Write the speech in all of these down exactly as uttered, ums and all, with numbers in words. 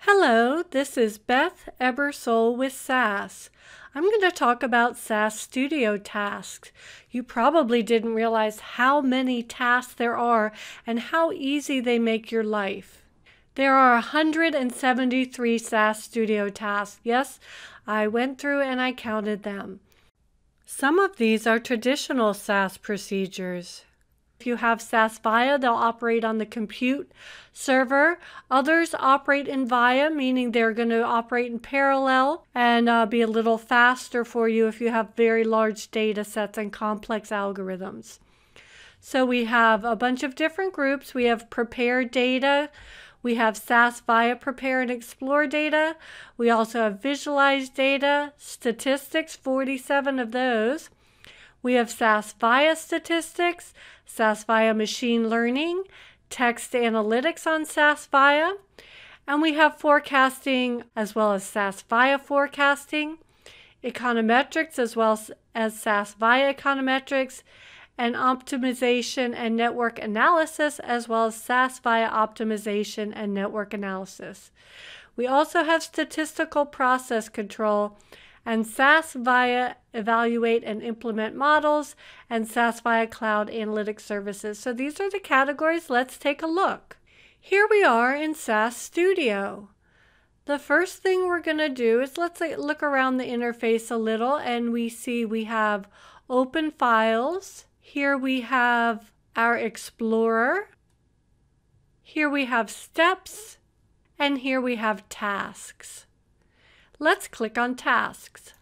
Hello, this is Beth Ebersole with S A S. I'm going to talk about S A S Studio tasks. You probably didn't realize how many tasks there are and how easy they make your life. There are one hundred seventy-three S A S Studio tasks. Yes, I went through and I counted them. Some of these are traditional S A S procedures. If you have S A S Viya, they'll operate on the compute server. Others operate in Viya, meaning they're going to operate in parallel and uh, be a little faster for you if you have very large data sets and complex algorithms. So we have a bunch of different groups. We have prepare data. We have S A S Viya prepare and explore data. We also have visualize data, statistics, forty-seven of those. We have S A S Viya statistics, S A S Viya machine learning, text analytics on S A S Viya, and we have forecasting as well as S A S Viya forecasting, econometrics as well as S A S Viya econometrics, and optimization and network analysis as well as S A S Viya optimization and network analysis. We also have statistical process control and S A S Viya evaluate and implement models, and S A S Viya cloud analytics services. So these are the categories. Let's take a look. Here we are in S A S Studio. The first thing we're going to do is let's look around the interface a little, and we see we have open files. Here we have our Explorer. Here we have steps, and here we have tasks. Let's click on tasks.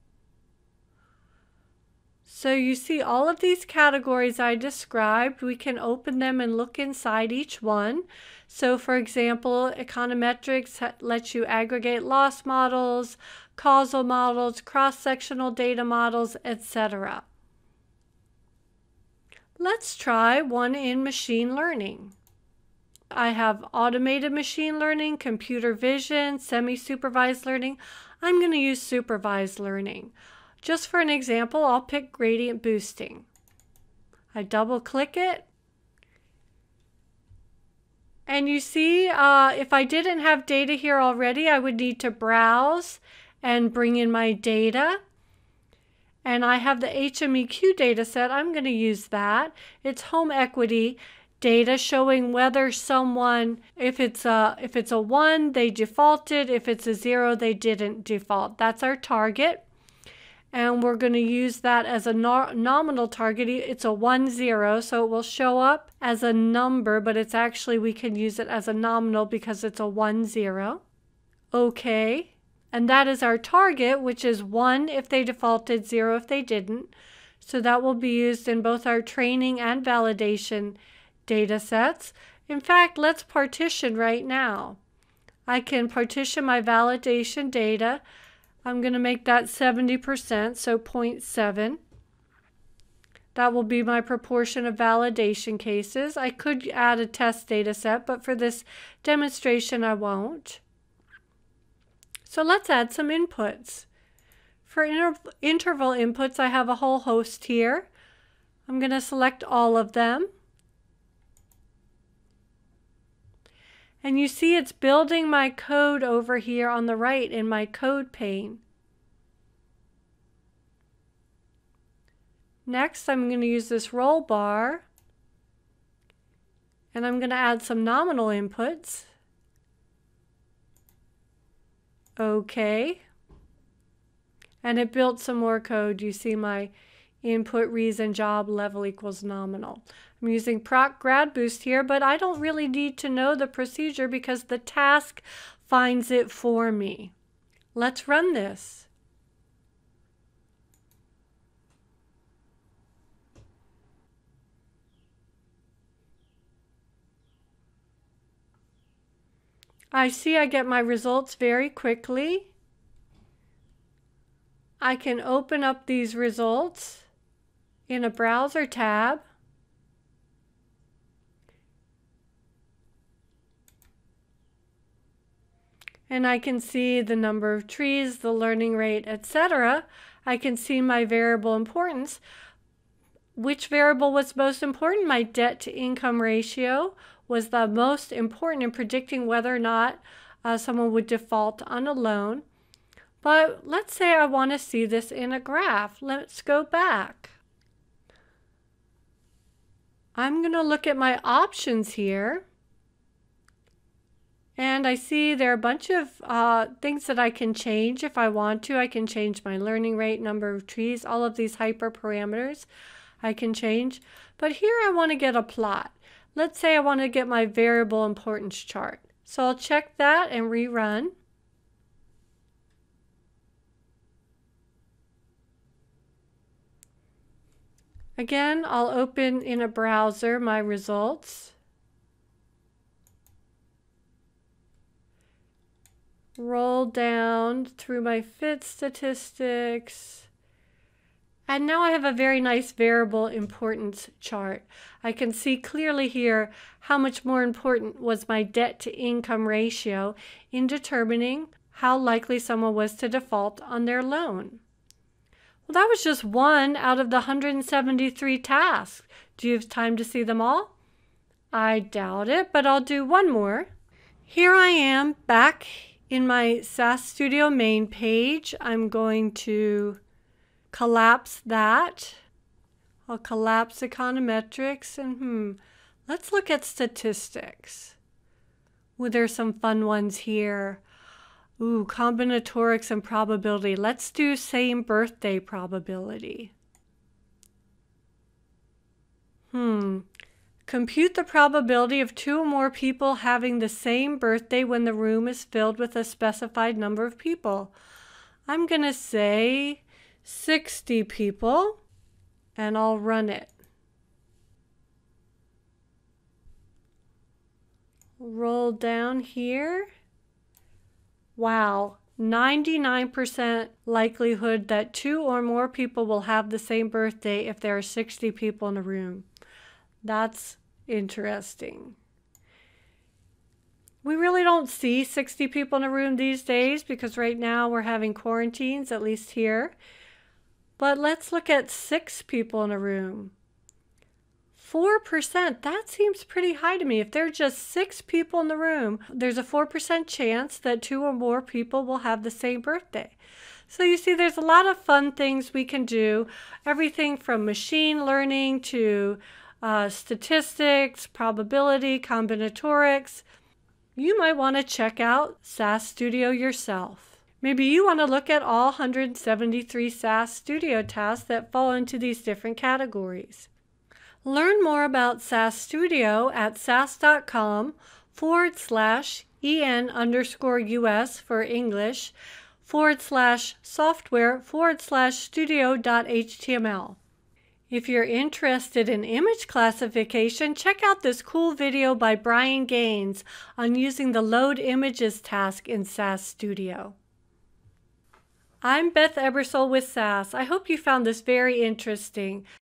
So you see all of these categories I described. We can open them and look inside each one. So for example, econometrics lets you aggregate loss models, causal models, cross-sectional data models, et cetera. Let's try one in machine learning. I have automated machine learning, computer vision, semi-supervised learning. I'm going to use supervised learning. Just for an example, I'll pick gradient boosting. I double click it. And you see, uh, if I didn't have data here already, I would need to browse and bring in my data. And I have the H M E Q data set. I'm going to use that. It's home equity data showing whether someone, if it's a if it's a one, they defaulted. If it's a zero, they didn't default. That's our target, and we're going to use that as a no nominal target. It's a one zero, so it will show up as a number, but it's actually, we can use it as a nominal because it's a one zero. Okay, and that is our target, which is one if they defaulted, zero if they didn't. So that will be used in both our training and validation data sets. In fact, let's partition right now. I can partition my validation data. I'm going to make that seventy percent, so zero point seven. That will be my proportion of validation cases. I could add a test data set, but for this demonstration I won't. So let's add some inputs. For inter interval inputs, I have a whole host here. I'm going to select all of them. And you see it's building my code over here on the right in my code pane. Next, I'm going to use this roll bar, and I'm going to add some nominal inputs. Okay. And it built some more code. You see my input reason job level equals nominal. I'm using proc grad boost here, but I don't really need to know the procedure because the task finds it for me. Let's run this. I see I get my results very quickly. I can open up these results in a browser tab. And I can see the number of trees, the learning rate, et cetera. I can see my variable importance. Which variable was most important? My debt to income ratio was the most important in predicting whether or not uh, someone would default on a loan. But let's say I want to see this in a graph. Let's go back. I'm going to look at my options here. And I see there are a bunch of uh, things that I can change if I want to. I can change my learning rate, number of trees, all of these hyperparameters I can change. But here I want to get a plot. Let's say I want to get my variable importance chart. So I'll check that and rerun. Again, I'll open in a browser my results. Roll down through my fit statistics. And now I have a very nice variable importance chart. I can see clearly here how much more important was my debt to income ratio in determining how likely someone was to default on their loan. Well, that was just one out of the one hundred seventy-three tasks. Do you have time to see them all? I doubt it, but I'll do one more. Here I am back in my SAS Studio main page. I'm going to collapse that. I'll collapse econometrics and hmm, let's look at statistics. Well, there's some fun ones here. Ooh, combinatorics and probability. Let's do same birthday probability. Hmm. Compute the probability of two or more people having the same birthday when the room is filled with a specified number of people. I'm going to say sixty people, and I'll run it. Roll down here. Wow, ninety-nine percent likelihood that two or more people will have the same birthday if there are sixty people in a room. That's interesting. We really don't see sixty people in a room these days because right now we're having quarantines, at least here. But let's look at six people in a room. four percent, that seems pretty high to me. If there are just six people in the room, there's a four percent chance that two or more people will have the same birthday. So you see there's a lot of fun things we can do. Everything from machine learning to uh, statistics, probability, combinatorics. You might want to check out SAS Studio yourself. Maybe you want to look at all one hundred seventy-three SAS Studio tasks that fall into these different categories. Learn more about SAS Studio at sas.com forward slash en underscore us for English forward slash software forward slash studio.html. If you're interested in image classification, check out this cool video by Brian Gaines on using the Load Images task in SAS Studio. I'm Beth Ebersole with SAS. I hope you found this very interesting.